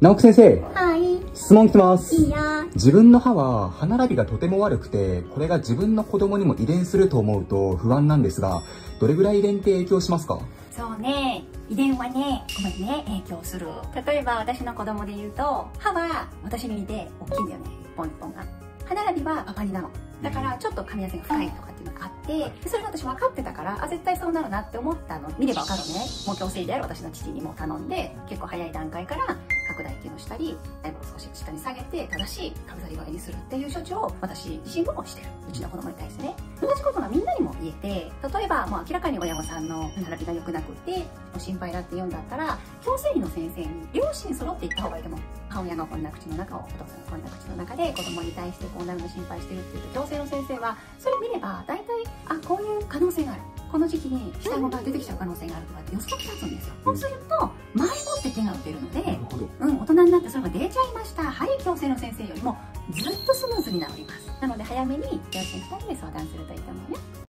直木先生。 はい。 質問来てます。 いいよ。 自分の歯は歯並びがとても悪くて、これが自分の子供にも遺伝すると思うと不安なんですが、どれぐらい遺伝って影響しますか？ そうね。遺伝はね、ここまでね、影響する。例えば私の子供で言うと、歯は私に似て大きいんだよね。ポンポンが。歯並びはパパになの。だからちょっと噛み合わせが深いとかっていうのがあって、それが私分かってたから、絶対そうなるなって思ったの。見れば分かるね。もう矯正である私の父にも頼んで、結構早い段階から拡大っていうのをしたり、だいぶ少し下に下げて、正しいかぶさり具合にするっていう処置を私自身もしてる。うちの子供に対してね。同じことがみんなにも言えて、例えばもう明らかに親御さんの並びが良くなくて、心配だって言うんだったら、矯正医の先生に両親揃って行った方がいいと思う。母親がこんな口の中を、お父さんがこんな口の中で子供に対してこうなるの心配してるって言うと、矯正の先生はそれ見れば大体、こういう可能性がある。この時期に下顎が出てきちゃう可能性があるとかって予測立つんですよ。そうすると前もって手が打てるので、大人になってそれが出ちゃいました。はい、矯正の先生よりもずっとスムーズに治ります。なので早めに両親2人で相談するといいと思うね。